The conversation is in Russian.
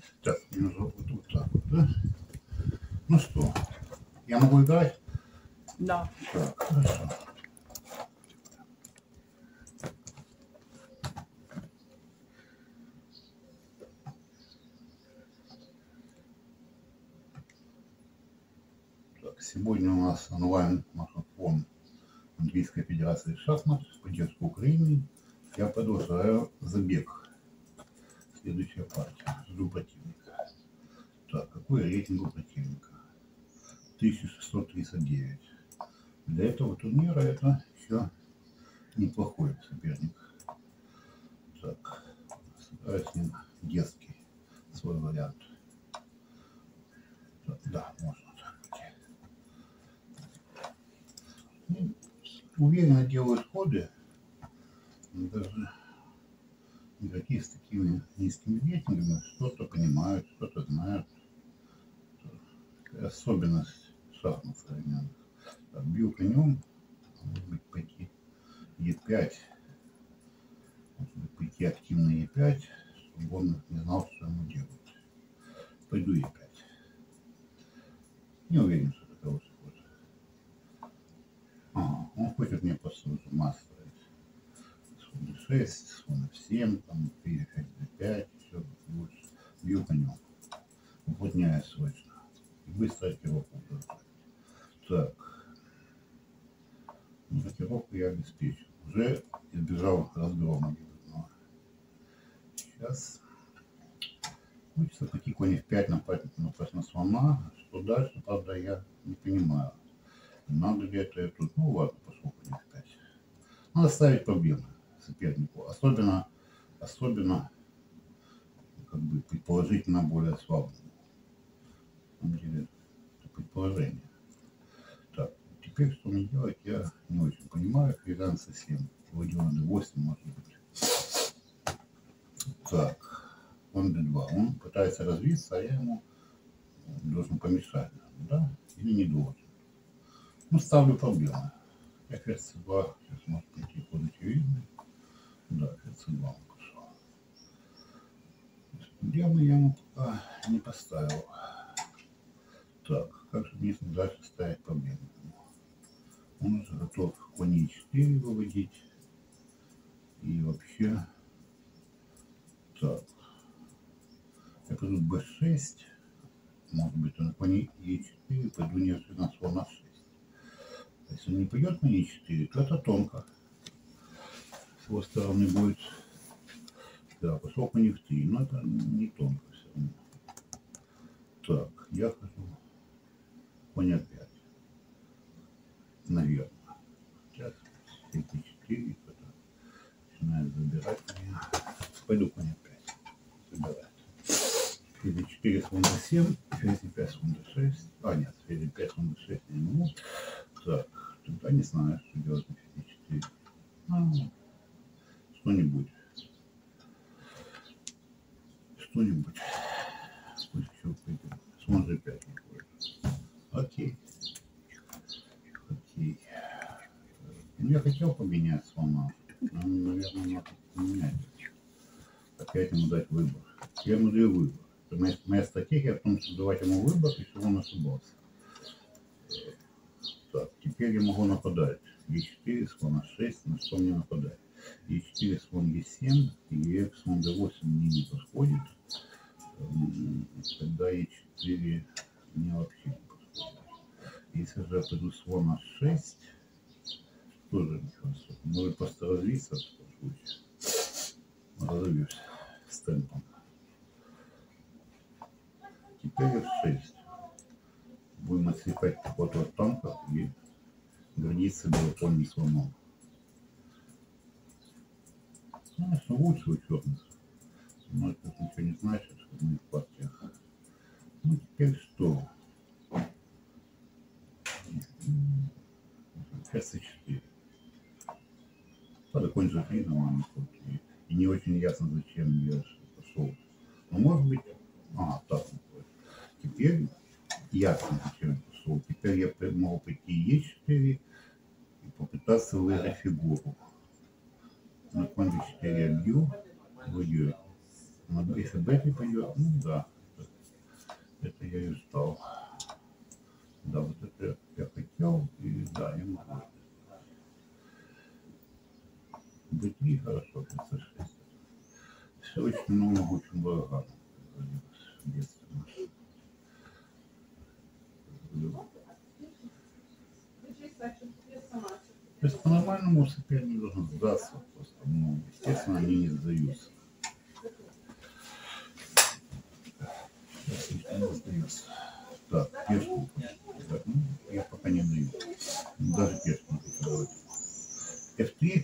Так, мне нужно вот так вот, да? Ну что, я могу играть? Да. Так, хорошо. Так, сегодня у нас онлайн-марафон Английской Федерации шахмат в поддержку Украины. Я продолжаю забег. Следующая партия. Жду противника. Так, какой рейтинг у противника? 1639. Для этого турнира это еще неплохой соперник. Так, собираю с ним детский свой вариант. Так, да, можно так. Ну, уверенно делают ходы. Даже игроки с такими низкими рейтингами что-то понимают, что-то знают. Такая особенность шахмат современных. Так, бью конем, может быть, пойти Е5. Может быть, пойти активно Е5, чтобы он не знал, что ему делать. Пойду Е5. Не уверен, что это хороший ход. Ага, он хочет мне просто с ума ставить. Слон d6, слон f7, там, ферзь d5, все больше. Бью конем. Уплотняю срочно. И быстро рокировку удержать. Так. Рокировку я обеспечил. Уже избежал разгрома. Сейчас. Хочется пойти конь f5 напасть на слона. Что дальше, правда, я не понимаю. Надо ли это тут? Ну ладно, пошел конь f5. Надо ставить проблемы сопернику. Особенно как бы предположительно более слабому. На самом деле, это предположение. Так, теперь что мне делать, я не очень понимаю. Ферзь c7. Владимир d8, может быть. Так, он d2. Он пытается развиться, а я ему должен помешать. Да? Или не должен. Ну, ставлю проблемы. Ферзь c2. Сейчас может прийти ход очевидный. Да, ферзь c2 он пошел. Проблемы я ему пока не поставил. Так, как же мне дальше ставить проблемы? Он уже готов конь e4 выводить. И вообще... Так. Я пойду b6. Может быть, он конь e4, пойду неожиданно слон a6. Если он не пойдет на e4, то это тонко. С его стороны будет... Да, пошел конь f3, но это не тонко все равно. Так, я хожу конь a5. Наверное. Сейчас c4, кто-то начинает забирать меня. Пойду конь a5. Забирает. Ферзь 4, слон d7, ферзь 5, слон d6. А, нет, ферзь 5, слон d6 я не могу. Так, тогда не знаю, что делать на ферзь 4. Что-нибудь. Что-нибудь. Пусть еще пойдет. Слон g5 не ходит. Окей. Окей. Ну, я хотел поменять слона. Но, наверное, надо поменять. Опять ему дать выбор. Я ему даю выбор. Моя стратегия в том, что давать ему выбор, и чтобы он ошибался. Так, теперь я могу нападать. e4, слон a6, на что мне нападать? e4, слон e7, и слон d8 мне не подходит. Тогда e4 мне вообще не подходит. Если же я пойду слон a6, тоже ничего особенного. Может просто развиться в таком случае. Разовьюсь с темпом. Теперь f6. Будем отсекать ход от танков и гордиться белопольным слоном. Конечно, лучше учетность. Но это ничего не значит в моих партиях. Ну, теперь что? c4. Правда, конь g3 нормальный ход. И не очень ясно, зачем я пошел. Но может быть... так. Теперь ясно, зачем я пошел. Теперь я могу пойти e4 и попытаться выиграть фигуру. На конь d4 я бью, выиграю Если Бетти пойдет, ну да, это я и ждал. Да, вот это я хотел, и да, я могу. Бетти хорошо, 506. Все очень много, очень благо. В детстве наше. То есть по-нормальному соперник должен сдаться просто. Ну, естественно, они не сдаются. Не сдаются. Так, пешку. Так, ну, я пока не даю. Даже пешку не хочу давать. F3